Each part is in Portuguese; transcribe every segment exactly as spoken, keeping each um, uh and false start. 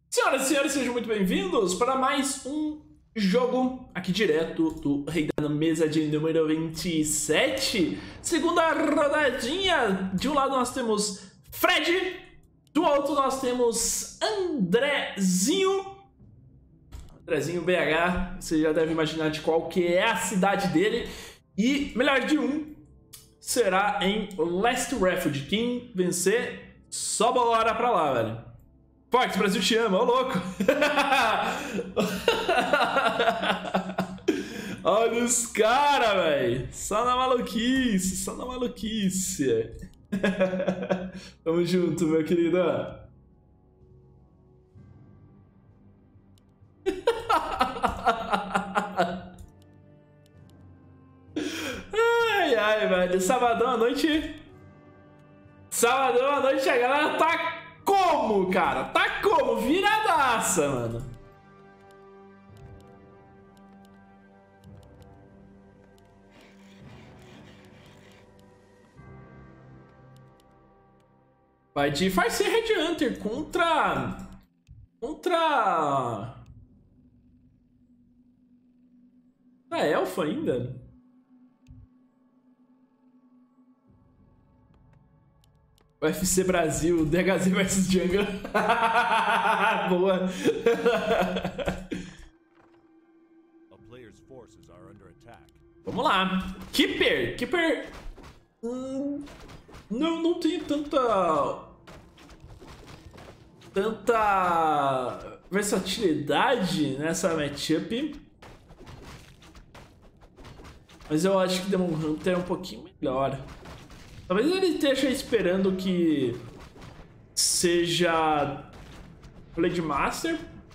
Senhoras e senhores, sejam muito bem-vindos para mais um jogo aqui direto do Rei da Mesa de número vinte e sete. Segunda rodadinha. De um lado nós temos Fred, do outro nós temos Andrezinho. Andrezinho B H, você já deve imaginar de qual que é a cidade dele. E melhor de um será em Last Refuge. Quem vencer, só bora pra lá, velho. Fox, Brasil te ama, ô louco! Olha os caras, velho! Só na maluquice, só na maluquice. Tamo junto, meu querido. Ai, ai, velho. Sabadão à noite. Sabadão à noite a galera tá. Como, cara? Tá como? Viradaça, mano. Vai de Farseer Red Hunter contra... Contra... A Elfa ainda? U F C Brasil, D H Z versus Jungle. Boa. Vamos lá. Keeper. Keeper. Hum, não, não tem tanta... Tanta versatilidade nessa matchup. Mas eu acho que Demon Hunter é um pouquinho melhor. Talvez ele esteja esperando que seja Blade Master.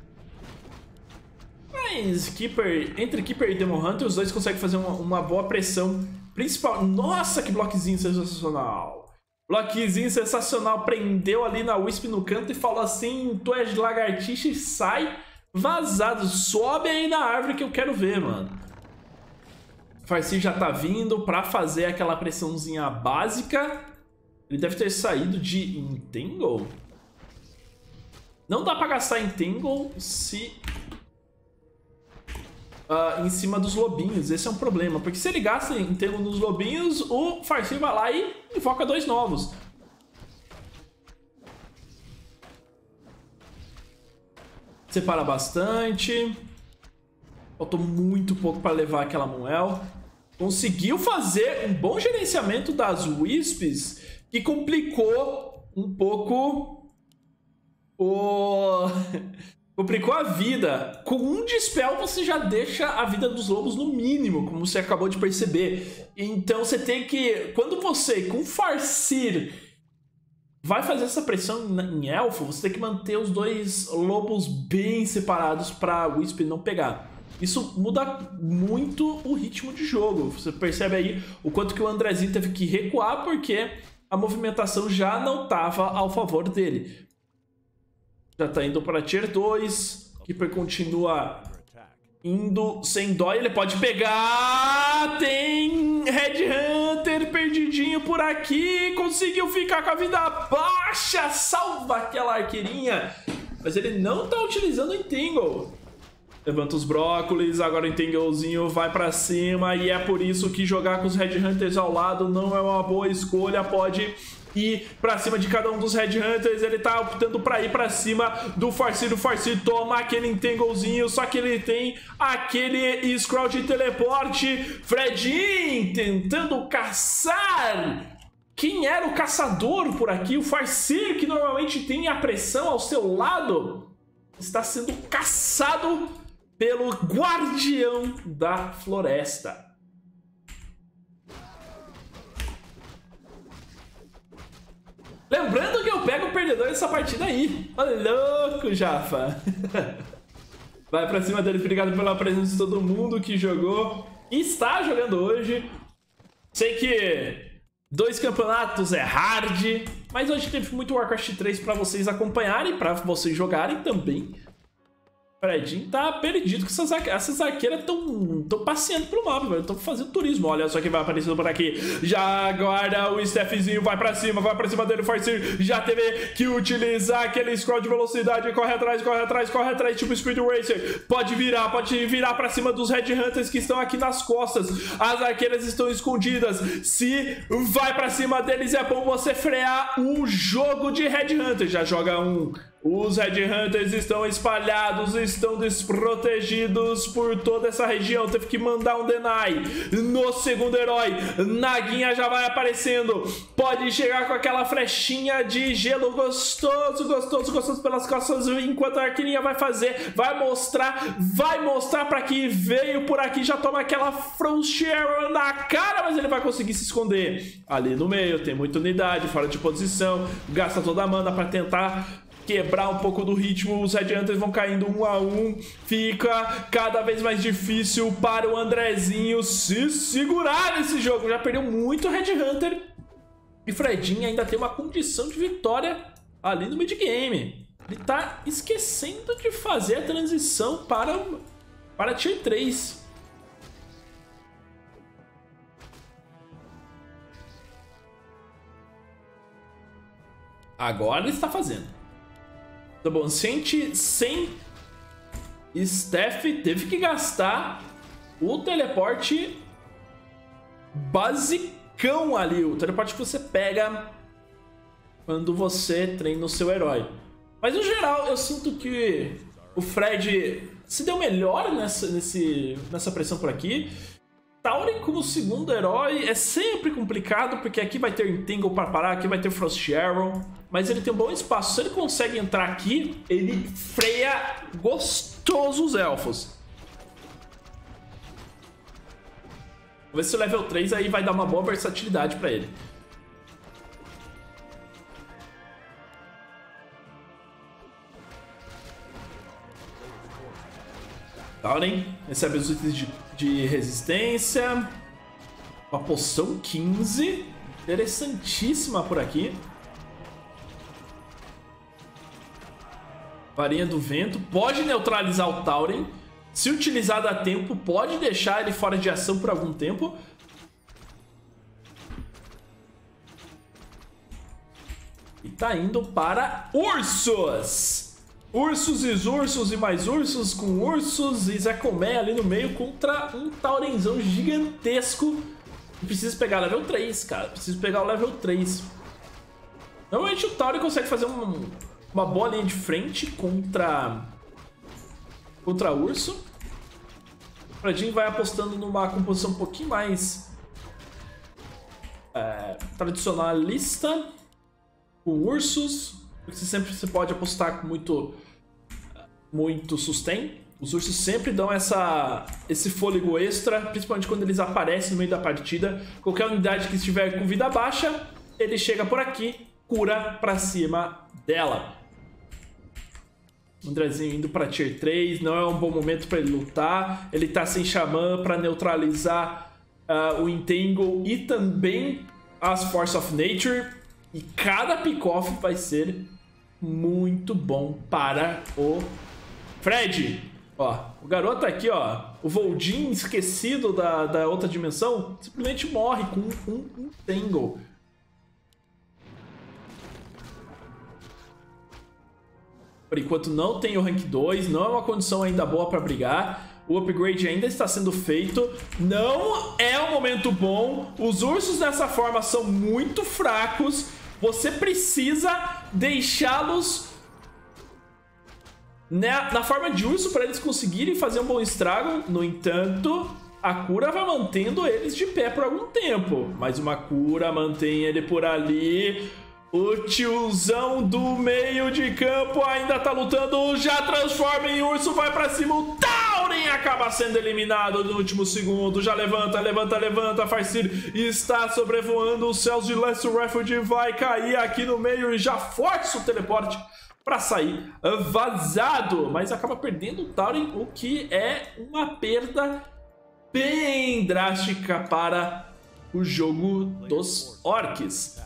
Mas Keeper, entre Keeper e Demon Hunter, os dois conseguem fazer uma, uma boa pressão principal. Nossa, que bloquezinho sensacional! Bloquezinho sensacional. Prendeu ali na Wisp no canto e falou assim: tu és lagartixa e sai vazado. Sobe aí na árvore que eu quero ver, mano. Farseer já tá vindo pra fazer aquela pressãozinha básica. Ele deve ter saído de Entangle. Não dá pra gastar Entangle se... Uh, em cima dos lobinhos. Esse é um problema. Porque se ele gasta Entangle nos lobinhos, o Farseer vai lá e invoca dois novos. Separa bastante. Faltou muito pouco para levar aquela Moel. Conseguiu fazer um bom gerenciamento das Wisps, que complicou um pouco o... complicou a vida. Com um Dispel você já deixa a vida dos lobos no mínimo, como você acabou de perceber. Então você tem que... Quando você, com Farseer, vai fazer essa pressão em Elfo, você tem que manter os dois lobos bem separados para a Wisp não pegar. Isso muda muito o ritmo de jogo. Você percebe aí o quanto que o Andrezinho teve que recuar porque a movimentação já não estava ao favor dele. Já está indo para Tier dois. Keeper continua indo sem dó. Ele pode pegar. Tem Red Hunter perdidinho por aqui. Conseguiu ficar com a vida baixa. Salva aquela arqueirinha. Mas ele não está utilizando o Entangle. Levanta os brócolis, agora o Entanglezinho vai pra cima e é por isso que jogar com os Red Hunters ao lado não é uma boa escolha. Pode ir pra cima de cada um dos Red Hunters, ele tá optando pra ir pra cima do Farseer. O Farseer toma aquele Entanglezinho, só que ele tem aquele Scroll de teleporte. Fredinho tentando caçar. Quem era o caçador por aqui? O Farseer, que normalmente tem a pressão ao seu lado, está sendo caçado pelo Guardião da Floresta. Lembrando que eu pego o perdedor dessa partida aí. Ô louco, Jafa. Vai pra cima dele. Obrigado pela presença de todo mundo que jogou e está jogando hoje. Sei que dois campeonatos é hard, mas hoje teve muito Warcraft três pra vocês acompanharem, pra vocês jogarem também. Fredinho tá perdido, que essas, arque essas arqueiras estão tão passeando pelo mapa, velho. Estão fazendo turismo. Olha só quem vai aparecendo por aqui. Já agora o Stephzinho vai pra cima, vai pra cima dele. O Farseer já teve que utilizar aquele scroll de velocidade. Corre atrás, corre atrás, corre atrás, tipo Speed Racer. Pode virar, pode virar pra cima dos Red Hunters que estão aqui nas costas. As arqueiras estão escondidas. Se vai pra cima deles, é bom você frear o jogo de Red Hunter. Já joga um. Os Red Hunters estão espalhados, estão desprotegidos por toda essa região. Teve que mandar um deny no segundo herói. Naguinha já vai aparecendo. Pode chegar com aquela flechinha de gelo gostoso, gostoso, gostoso pelas costas. Enquanto a arqueirinha vai fazer, vai mostrar, vai mostrar pra que veio por aqui. Já toma aquela Frost Arrow na cara, mas ele vai conseguir se esconder. Ali no meio tem muita unidade, fora de posição. Gasta toda a mana pra tentar quebrar um pouco do ritmo. Os Red Hunters vão caindo um a um. Fica cada vez mais difícil para o Andrezinho se segurar nesse jogo. Já perdeu muito Red Hunter. E Fredinho ainda tem uma condição de vitória ali no mid-game. Ele tá esquecendo de fazer a transição para, para Tier três. Agora ele está fazendo. Tá bom, gente, sem Steph teve que gastar o teleporte basicão ali. O teleporte que você pega quando você treina o seu herói. Mas no geral, eu sinto que o Fred se deu melhor nessa, nesse, nessa pressão por aqui. Tauren como segundo herói é sempre complicado, porque aqui vai ter Entangle para parar, aqui vai ter Frost Arrow, mas ele tem um bom espaço. Se ele consegue entrar aqui, ele freia gostoso os elfos. Vamos ver se o level três aí vai dar uma boa versatilidade para ele. Tauren recebe os itens de, de resistência. Uma poção quinze. Interessantíssima por aqui. Varinha do vento. Pode neutralizar o Tauren. Se utilizado a tempo, pode deixar ele fora de ação por algum tempo. E tá indo para ursos. Ursos e ursos e mais ursos com ursos e Zé Colmeia ali no meio contra um Taurenzão gigantesco. E preciso pegar level três, cara. Preciso pegar o level três. Normalmente o Tauren consegue fazer um, uma boa linha de frente contra, contra urso. O Fredinho vai apostando numa composição um pouquinho mais é, tradicionalista com ursos. Porque você sempre você pode apostar com muito, muito sustain. Os ursos sempre dão essa, esse fôlego extra, principalmente quando eles aparecem no meio da partida. Qualquer unidade que estiver com vida baixa, ele chega por aqui, cura pra cima dela. O Andrezinho indo pra Tier três, não é um bom momento pra ele lutar. Ele tá sem Xamã pra neutralizar uh, o Entangle e também as Force of Nature. E cada pick-off vai ser muito bom para o Fred. Ó, o garoto aqui, ó, o Voldin esquecido da, da outra dimensão, simplesmente morre com um Entangle. Por enquanto não tem o rank dois, não é uma condição ainda boa para brigar. O upgrade ainda está sendo feito. Não é um momento bom. Os ursos dessa forma são muito fracos. Você precisa deixá-los na, na forma de urso para eles conseguirem fazer um bom estrago. No entanto, a cura vai mantendo eles de pé por algum tempo. Mais uma cura mantém ele por ali. O tiozão do meio de campo ainda tá lutando. Já transforma em urso, vai pra cima. O Tauren acaba sendo eliminado no último segundo. Já levanta, levanta, levanta. Farseer está sobrevoando os céus de Last Refuge. Vai cair aqui no meio e já força o teleporte pra sair vazado. Mas acaba perdendo o Tauren, o que é uma perda bem drástica para o jogo dos orcs.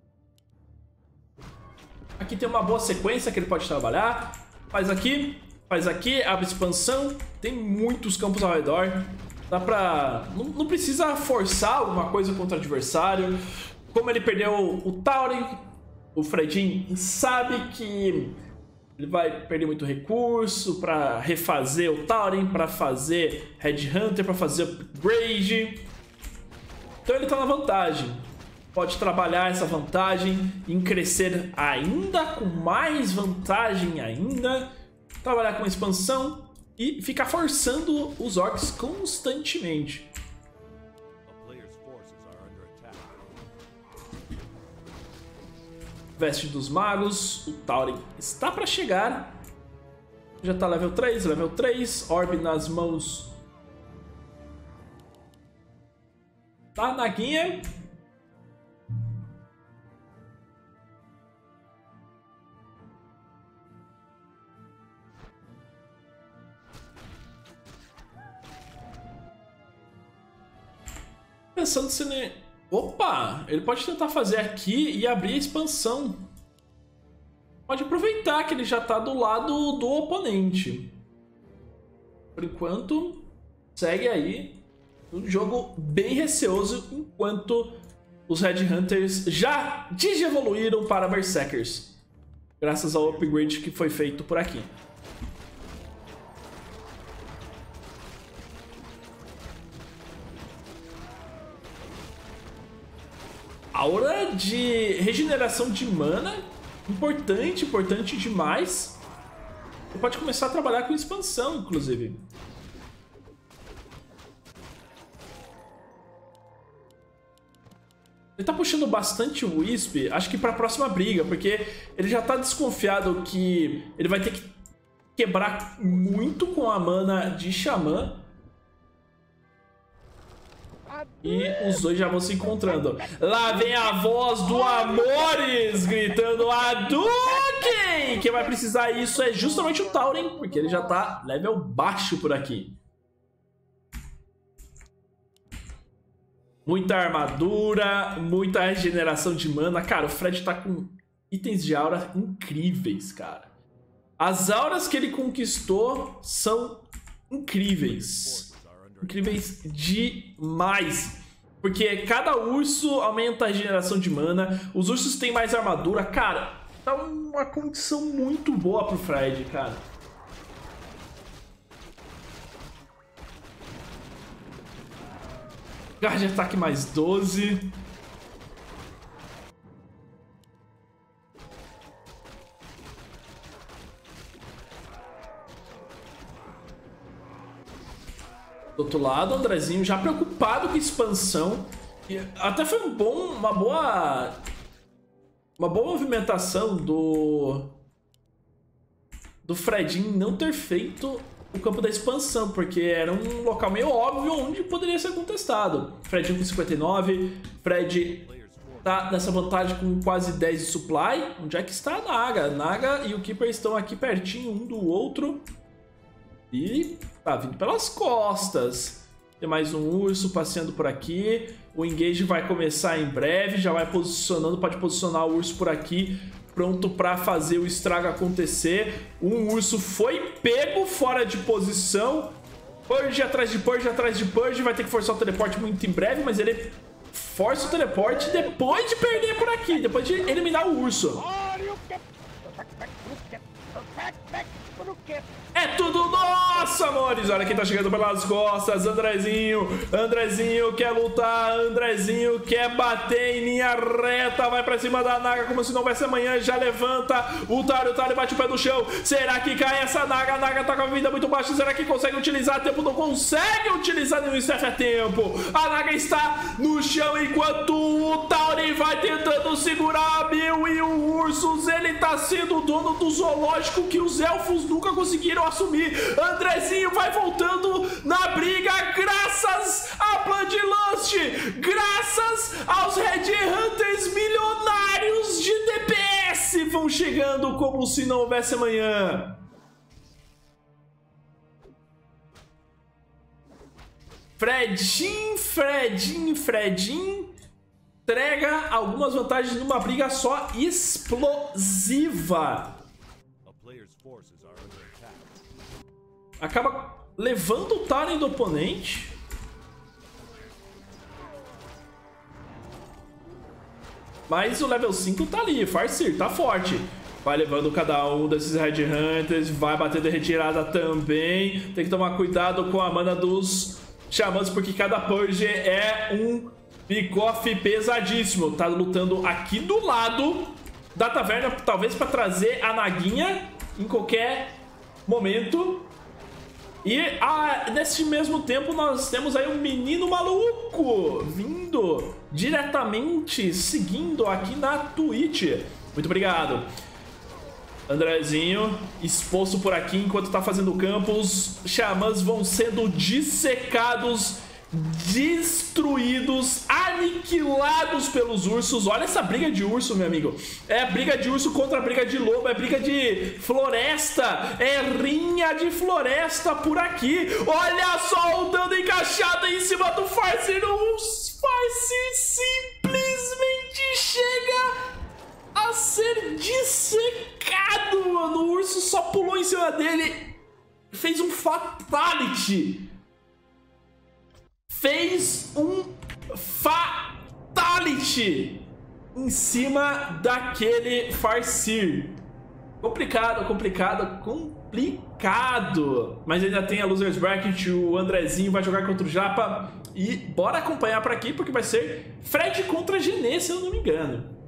Aqui tem uma boa sequência que ele pode trabalhar. Faz aqui, faz aqui, abre expansão, tem muitos campos ao redor. Dá pra... Não, não precisa forçar alguma coisa contra o adversário. Como ele perdeu o Tauren, o Fredin sabe que ele vai perder muito recurso pra refazer o Tauren, pra fazer Headhunter, pra fazer upgrade. Então ele tá na vantagem. Pode trabalhar essa vantagem em crescer ainda com mais vantagem ainda. Trabalhar com expansão e ficar forçando os orcs constantemente. Veste dos magos, o Tauren está para chegar. Já tá level três, level três, orb nas mãos da Naguinha. Pensando se ele... Opa! Ele pode tentar fazer aqui e abrir a expansão. Pode aproveitar que ele já tá do lado do oponente. Por enquanto, segue aí um jogo bem receoso, enquanto os Headhunters já digievoluíram para Berserkers, graças ao upgrade que foi feito por aqui. Aura de regeneração de mana, importante, importante demais. Você pode começar a trabalhar com expansão, inclusive. Ele tá puxando bastante o Wisp, acho que pra próxima briga, porque ele já tá desconfiado que ele vai ter que quebrar muito com a mana de Xamã. E os dois já vão se encontrando. Lá vem a voz do Amores gritando Hadouken! Quem vai precisar isso é justamente o Tauren, porque ele já tá level baixo por aqui. Muita armadura, muita regeneração de mana. Cara, o Fred tá com itens de aura incríveis, cara. As auras que ele conquistou são incríveis. Incríveis demais. Porque cada urso aumenta a regeneração de mana. Os ursos têm mais armadura. Cara, tá uma condição muito boa pro Fred, cara. Garra de ataque mais doze. Do outro lado, o Andrezinho já preocupado com expansão. E até foi um bom, uma boa... Uma boa movimentação do... Do Fredinho não ter feito o campo da expansão, porque era um local meio óbvio onde poderia ser contestado. Fredinho com cinquenta e nove, Fred tá nessa vantagem com quase dez de supply. Onde é que está a Naga? Naga e o Keeper estão aqui pertinho um do outro. E tá vindo pelas costas. Tem mais um urso passeando por aqui. O engage vai começar em breve. Já vai posicionando, pode posicionar o urso por aqui, pronto para fazer o estrago acontecer. Um urso foi pego fora de posição. Purge atrás de Purge, atrás de Purge. Vai ter que forçar o teleporte muito em breve, mas ele força o teleporte depois de perder por aqui, depois de eliminar o urso. É tudo nosso, amores! Olha quem tá chegando pelas costas, Andrezinho. Andrezinho quer lutar, Andrezinho quer bater em linha reta. Vai pra cima da Naga como se não houvesse amanhã. Já levanta o Tari, o Tari bate o pé no chão. Será que cai essa Naga? A Naga tá com a vida muito baixa. Será que consegue utilizar a tempo? Não consegue utilizar nenhum staff a tempo. A Naga está no chão enquanto o Tauren vai tentando segurar a Bill e o Ursus. Ele tá sendo o dono do zoológico que os elfos nunca conseguiram assumir. Andrezinho vai voltando na briga graças a Bloodlust, graças aos Headhunters milionários de D P S vão chegando como se não houvesse amanhã. Fredin, Fredin, Fredin entrega algumas vantagens numa briga só explosiva. Acaba levando o Taren do oponente. Mas o level cinco tá ali, Farseer, tá forte. Vai levando cada um desses Red Hunters, vai batendo retirada também. Tem que tomar cuidado com a mana dos Xamãs, porque cada Purge é um pick-off pesadíssimo. Tá lutando aqui do lado da taverna, talvez para trazer a Naguinha em qualquer momento. E ah, nesse mesmo tempo nós temos aí um menino maluco vindo diretamente, seguindo aqui na Twitch. Muito obrigado. Andrezinho exposto por aqui enquanto tá fazendo campos. Xamãs vão sendo dissecados, destruídos, aniquilados pelos ursos. Olha essa briga de urso, meu amigo. É briga de urso contra briga de lobo, é briga de floresta, é rinha de floresta por aqui. Olha só o dano encaixado em cima do Farseer. O Farseer simplesmente chega a ser dissecado, mano. O urso só pulou em cima dele, fez um fatality. Fez um fatality em cima daquele Farseer. Complicado, complicado, complicado. Mas ainda tem a Losers Bracket, o Andrezinho vai jogar contra o Japa. E bora acompanhar por aqui, porque vai ser Fred contra Genê, se eu não me engano.